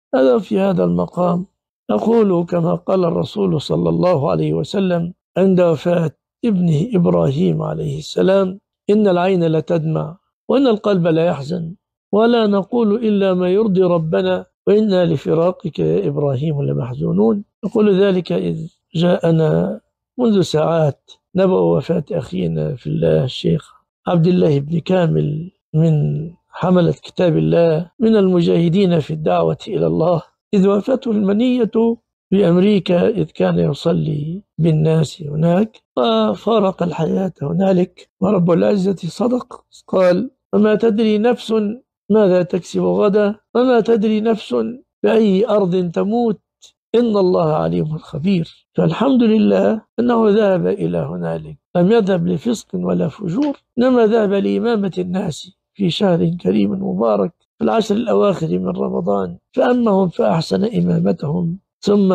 هذا في هذا المقام أقول كما قال الرسول صلى الله عليه وسلم عند وفاة ابنه إبراهيم عليه السلام: إن العين لتدمع وإن القلب لا يحزن ولا نقول إلا ما يرضي ربنا وإنا لفراقك يا إبراهيم لمحزونون. نقول ذلك إذ جاءنا منذ ساعات نبأ وفاة أخينا في الله الشيخ عبد الله بن كامل من حملة كتاب الله من المجاهدين في الدعوة إلى الله، إذ وافته المنية في أمريكا إذ كان يصلي بالناس هناك وفارق الحياة هنالك. ورب العزة صدق قال: وما تدري نفس ماذا تكسب غدا وما تدري نفس بأي أرض تموت إن الله عليم خبير. فالحمد لله أنه ذهب إلى هنالك، لم يذهب لفسق ولا فجور، إنما ذهب لإمامة الناس في شهر كريم مبارك في العشر الأواخر من رمضان، فأمهم فأحسن إمامتهم، ثم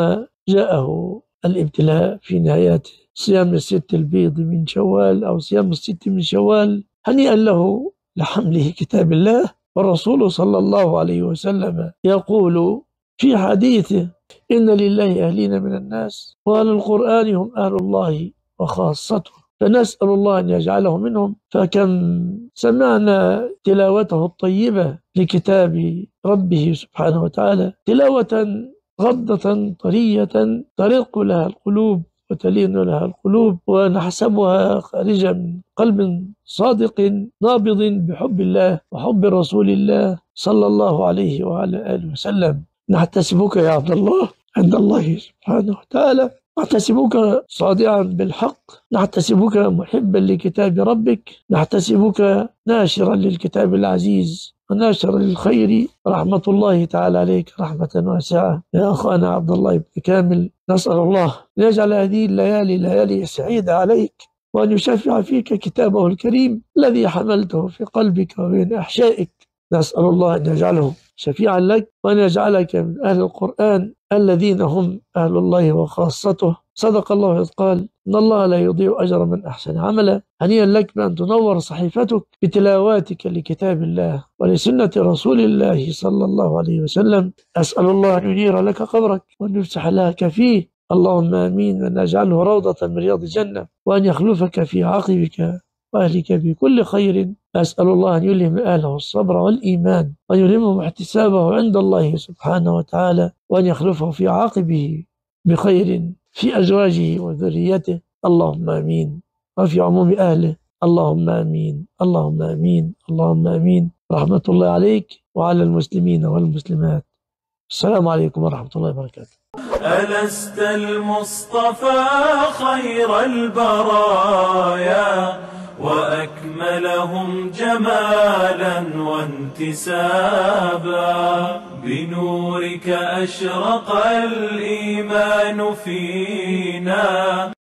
جاءه الابتلاء في نهاية صيام الست البيض من شوال أو صيام الست من شوال. هنيئا له لحمله كتاب الله. والرسول صلى الله عليه وسلم يقول في حديثه: إن لله أهلين من الناس وأهل القرآن هم أهل الله وخاصته، فنسأل الله أن يجعله منهم. فكم سمعنا تلاوته الطيبة لكتاب ربه سبحانه وتعالى، تلاوة غضة طرية ترق لها القلوب وتلين لها القلوب، ونحسبها خارجة من قلب صادق نابض بحب الله وحب رسول الله صلى الله عليه وعلى آله وسلم. نحتسبك يا عبد الله عند الله سبحانه وتعالى، نحتسبك صادعا بالحق، نحتسبك محبا لكتاب ربك، نحتسبك ناشرا للكتاب العزيز وناشرا للخير. رحمة الله تعالى عليك رحمة واسعة يا أخانا عبد الله بن كامل. نسأل الله أن يجعل هذه الليالي ليالي سعيدة عليك، وأن يشفع فيك كتابه الكريم الذي حملته في قلبك وبين أحشائك. نسأل الله أن يجعله شفيعا لك، وأن يجعلك من أهل القرآن الذين هم أهل الله وخاصته. صدق الله إذ قال: إن الله لا يضيع أجر من أحسن عملا. هنيئا لك بأن تنور صحيفتك بتلاواتك لكتاب الله ولسنة رسول الله صلى الله عليه وسلم. أسأل الله أن ينير لك قبرك وأن يفسح لك فيه، اللهم آمين، وأن يجعله روضة من رياض الجنة، وأن يخلفك في عقبك وأهلك بكل خير. أسأل الله أن يلهم أهله الصبر والإيمان، وأن يلهمهم احتسابه عند الله سبحانه وتعالى، وأن يخلفه في عاقبه بخير في أزواجه وذريته، اللهم آمين، وفي عموم أهله، اللهم آمين، اللهم آمين، اللهم آمين. رحمة الله عليك وعلى المسلمين والمسلمات. السلام عليكم ورحمة الله وبركاته. ألست المصطفى خير البرايا وأكملهم جمالا وانتسابا، بنورك أشرق الإيمان فينا.